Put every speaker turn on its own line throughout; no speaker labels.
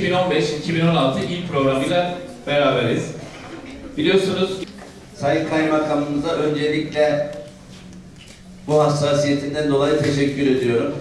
2015-2016 il programıyla beraberiz. Biliyorsunuz
Sayın Kaymakamımıza öncelikle bu hassasiyetinden dolayı teşekkür ediyorum.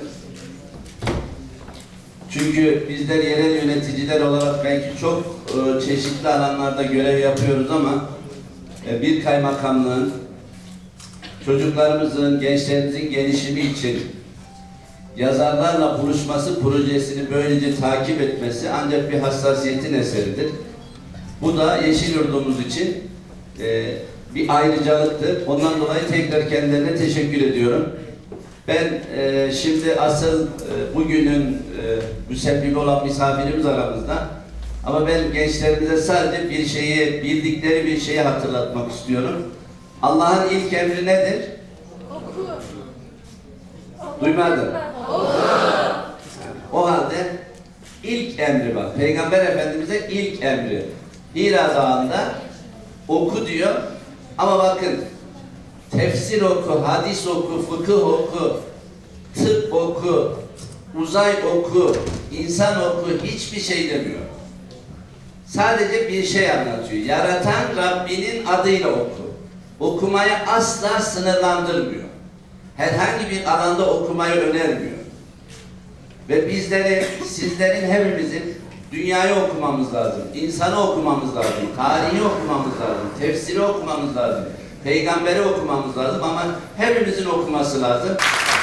Çünkü bizler yerel yöneticiler olarak belki çok çeşitli alanlarda görev yapıyoruz ama bir kaymakamlığın çocuklarımızın, gençlerimizin gelişimi için yazarlarla buluşması projesini böylece takip etmesi ancak bir hassasiyetin eseridir. Bu da Yeşilyurt'umuz için bir ayrıcalıktır. Ondan dolayı tekrar kendilerine teşekkür ediyorum. Ben şimdi asıl bugünün müsebbibi olan misafirimiz aramızda. Ama ben gençlerimize sadece bir şeyi, bildikleri bir şeyi hatırlatmak istiyorum. Allah'ın ilk emri nedir?
Oku.
Duymadın.
Oku.
O halde ilk emri var. Peygamber Efendimiz'e ilk emri. Hira Dağı'nda oku diyor. Ama bakın, tefsir oku, hadis oku, fıkıh oku, tıp oku, uzay oku, insan oku, hiçbir şey demiyor. Sadece bir şey anlatıyor. Yaratan Rabbinin adıyla oku. Okumayı asla sınırlandırmıyor. Herhangi bir alanda okumayı önermiyor. Ve bizleri, sizlerin hepimizin dünyayı okumamız lazım, insanı okumamız lazım, tarihi okumamız lazım, tefsiri okumamız lazım, peygamberi okumamız lazım ama hepimizin okuması lazım.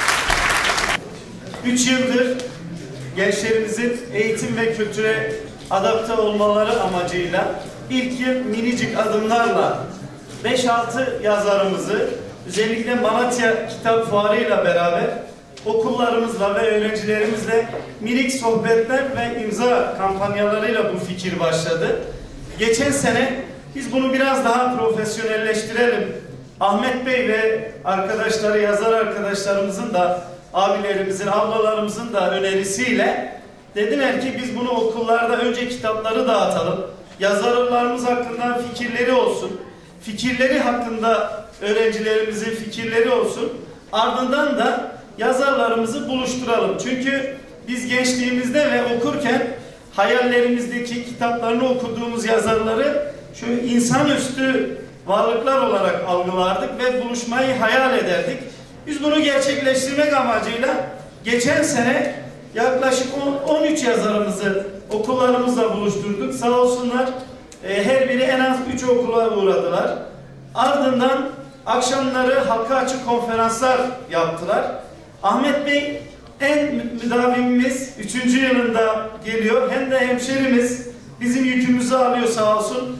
3 yıldır gençlerimizin eğitim ve kültüre adapte olmaları amacıyla ilk yıl minicik adımlarla 5-6 yazarımızı özellikle Malatya Kitap Fuarı'yla beraber okullarımızla ve öğrencilerimizle minik sohbetler ve imza kampanyalarıyla bu fikir başladı. Geçen sene biz bunu biraz daha profesyonelleştirelim. Ahmet Bey ve arkadaşları, yazar arkadaşlarımızın da, abilerimizin, ablalarımızın da önerisiyle dediler ki biz bunu okullarda önce kitapları dağıtalım. Yazarlarımız hakkında fikirleri olsun. Fikirleri hakkında öğrencilerimizin fikirleri olsun. Ardından da yazarlarımızı buluşturalım. Çünkü biz gençliğimizde ve okurken hayallerimizdeki kitaplarını okuduğumuz yazarları şöyle insanüstü varlıklar olarak algılardık ve buluşmayı hayal ederdik. Biz bunu gerçekleştirmek amacıyla geçen sene yaklaşık 13 yazarımızı okullarımızla buluşturduk. Sağ olsunlar her biri en az 3 okula uğradılar. Ardından akşamları halka açık konferanslar yaptılar. Ahmet Bey en müdavimimiz 3. yılında geliyor. Hem de hemşerimiz bizim yükümüzü alıyor sağ olsun.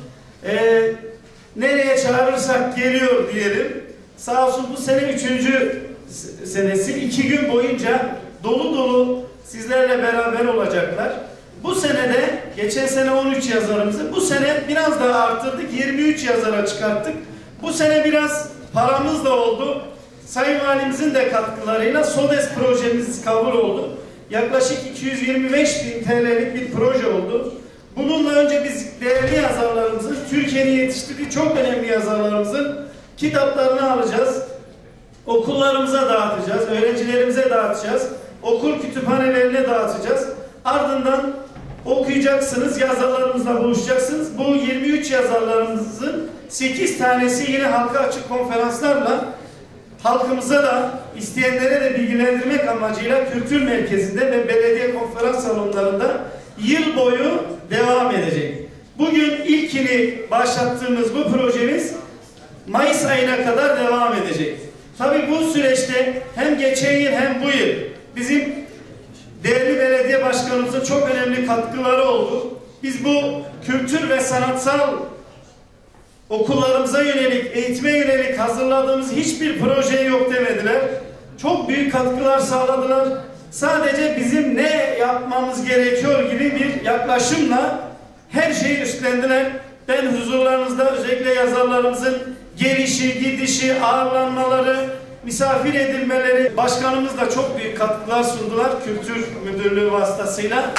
Nereye çağırırsak geliyor diyelim. Sağ olsun bu sene 3. senesi 2 gün boyunca dolu dolu sizlerle beraber olacaklar. Bu sene de geçen sene 13 yazarımızı bu sene biraz daha arttırdık. 23 yazara çıkarttık. Bu sene biraz paramız da oldu. Sayın Valimizin de katkılarıyla SODES projemiz kabul oldu. Yaklaşık 225.000 TL'lik bir proje oldu. Bununla önce biz değerli yazarlarımızın, Türkiye'nin yetiştirdiği çok önemli yazarlarımızın kitaplarını alacağız. Okullarımıza dağıtacağız, öğrencilerimize dağıtacağız. Okul kütüphanelerine dağıtacağız. Ardından okuyacaksınız, yazarlarımızla buluşacaksınız. Bu 23 yazarlarımızın 8 tanesi yine halka açık konferanslarla halkımıza da isteyenlere de bilgilendirmek amacıyla kültür merkezinde ve belediye konferans salonlarında yıl boyu devam edecek. Bugün ilkini başlattığımız bu projemiz Mayıs ayına kadar devam edecek. Tabii bu süreçte hem geçen yıl hem bu yıl bizim değerli belediye başkanımızın çok önemli katkıları oldu. Biz bu kültür ve sanatsal okullarımıza yönelik, eğitime yönelik hazırladığımız hiçbir proje yok demediler. Çok büyük katkılar sağladılar. Sadece bizim ne yapmamız gerekiyor gibi bir yaklaşımla her şeyi üstlendiler. Ben huzurlarınızda özellikle yazarlarımızın gelişi, gidişi, ağırlanmaları, misafir edilmeleri, başkanımız da çok büyük katkılar sundular Kültür Müdürlüğü vasıtasıyla.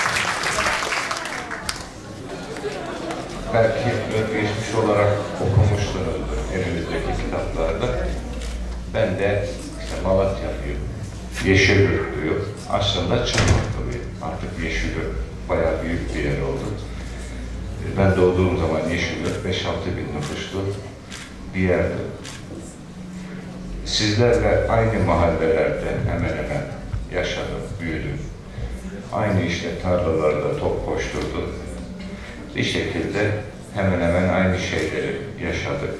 Belki özgeçmiş olarak okumuşsunuzdur önümüzdeki kitaplarda. Ben de işte Malatya diyor, Yeşilyurt diyor. Aslında Çınarlı diyor. Artık Yeşilyurt bayağı büyük bir yer oldu. Ben doğduğum zaman Yeşilyurt 5-6 bin nüfuslu bir yerdi. Sizlerle aynı mahallelerde hemen hemen yaşadım, büyüdüm. Aynı işte tarlalarda top koşturdum. Bir şekilde hemen hemen aynı şeyleri yaşadık.